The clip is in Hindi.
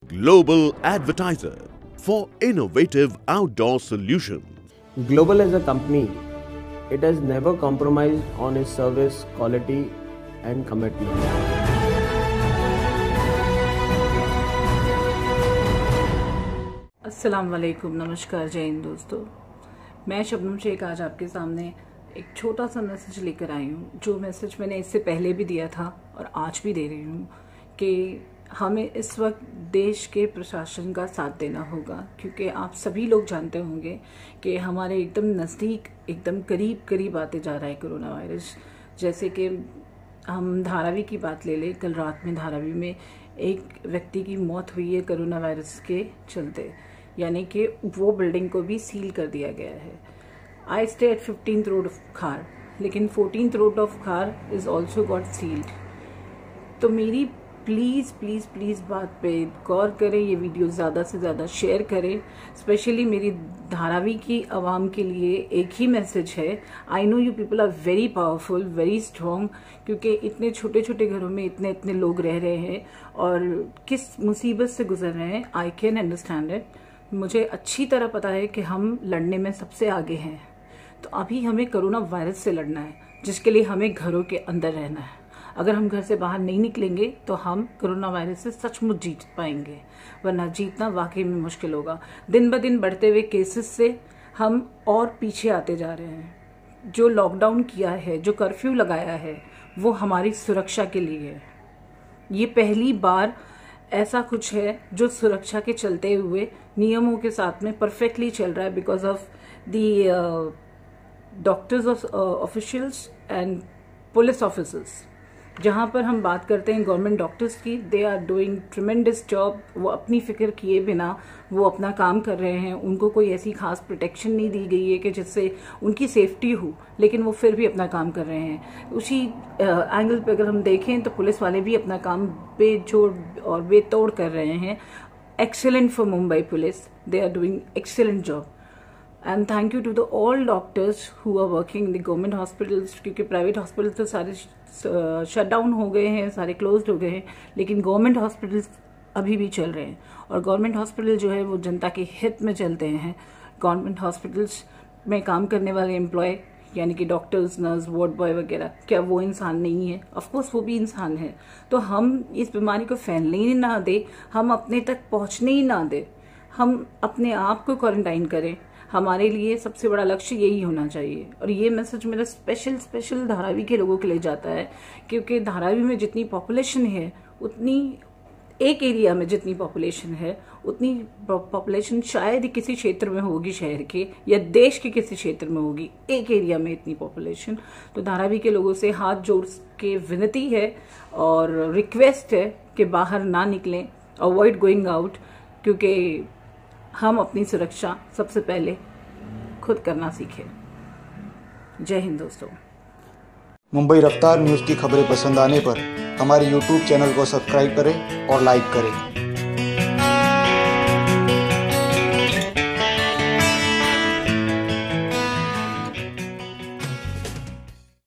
Global Advertiser for innovative outdoor solutions. Global as a company, it has never compromised on its service quality and commitment. अस्सलाम वालेकुम, नमस्कार, जय हिंद दोस्तों। मैं शबनम शेख आज आपके सामने एक छोटा सा मैसेज लेकर आई हूँ। जो मैसेज मैंने इससे पहले भी दिया था और आज भी दे रही हूँ कि हमें इस वक्त देश के प्रशासन का साथ देना होगा, क्योंकि आप सभी लोग जानते होंगे कि हमारे एकदम नज़दीक, एकदम करीब आते जा रहा है कोरोना वायरस। जैसे कि हम धारावी की बात ले लें, कल रात में धारावी में एक व्यक्ति की मौत हुई है कोरोना वायरस के चलते, यानी कि वो बिल्डिंग को भी सील कर दिया गया है। I stay at 15th road of Khar, लेकिन 14th road of Khar is also got sealed. तो मेरी प्लीज़ बात पे गौर करें, ये वीडियो ज़्यादा से ज़्यादा शेयर करें। स्पेशली मेरी धारावी की आवाम के लिए एक ही मैसेज है। I know you people are very powerful, very strong, क्योंकि इतने छोटे छोटे घरों में इतने लोग रह रहे हैं और किस मुसीबत से गुजर रहे हैं। I can understand it. मुझे अच्छी तरह पता है कि हम लड़ने में सबसे आगे हैं। तो अभी हमें कोरोना वायरस से लड़ना है, जिसके लिए हमें घरों के अंदर रहना है। अगर हम घर से बाहर नहीं निकलेंगे तो हम कोरोना वायरस से सचमुच जीत पाएंगे, वरना जीतना वाकई में मुश्किल होगा। दिन ब दिन बढ़ते हुए केसेस से हम और पीछे आते जा रहे हैं। जो लॉकडाउन किया है, जो कर्फ्यू लगाया है, वो हमारी सुरक्षा के लिए है। ये पहली बार ऐसा कुछ है जो सुरक्षा के चलते हुए नियमों के साथ में परफेक्टली चल रहा है, because of the doctors officials and police officers. जहाँ पर हम बात करते हैं गवर्नमेंट डॉक्टर्स की, they are doing tremendous job. वो अपनी फिक्र किए बिना वो अपना काम कर रहे हैं। उनको कोई ऐसी खास प्रोटेक्शन नहीं दी गई है कि जिससे उनकी सेफ्टी हो, लेकिन वो फिर भी अपना काम कर रहे हैं। उसी एंगल पे अगर हम देखें तो पुलिस वाले भी अपना काम बेजोड़ और बेतोड़ कर रहे हैं। Excellent for Mumbai police, they are doing excellent job. And thank you to the all doctors who are working in the government hospitals, क्योंकि प्राइवेट हॉस्पिटल्स तो सारे शट डाउन हो गए हैं, सारे क्लोज्ड हो गए हैं, लेकिन गवर्नमेंट हॉस्पिटल्स अभी भी चल रहे हैं। और गवर्नमेंट हॉस्पिटल जो है वो जनता के हित में चलते हैं। गवर्नमेंट हॉस्पिटल्स में काम करने वाले एम्प्लॉय, यानी कि डॉक्टर्स, नर्स, वार्ड बॉय वगैरह, क्या वो इंसान नहीं है? ऑफकोर्स वो भी इंसान है। तो हम इस बीमारी को फैलने ही ना दे, हम अपने तक पहुंचने ही ना दे, हम अपने आप को क्वारंटाइन करें। हमारे लिए सबसे बड़ा लक्ष्य यही होना चाहिए। और ये मैसेज मेरा स्पेशल धारावी के लोगों के लिए जाता है, क्योंकि धारावी में जितनी पॉपुलेशन है, उतनी एक एरिया में जितनी पॉपुलेशन है, उतनी पॉपुलेशन शायद ही किसी क्षेत्र में होगी, शहर के या देश के किसी क्षेत्र में होगी, एक एरिया में इतनी पॉपुलेशन। तो धारावी के लोगों से हाथ जोड़ के विनती है और रिक्वेस्ट है कि बाहर ना निकलें, अवॉइड गोइंग आउट, क्योंकि हम अपनी सुरक्षा सबसे पहले खुद करना सीखें। जय हिंद दोस्तों। मुंबई रफ्तार न्यूज़ की खबरें पसंद आने पर हमारे YouTube चैनल को सब्सक्राइब करें और लाइक करें।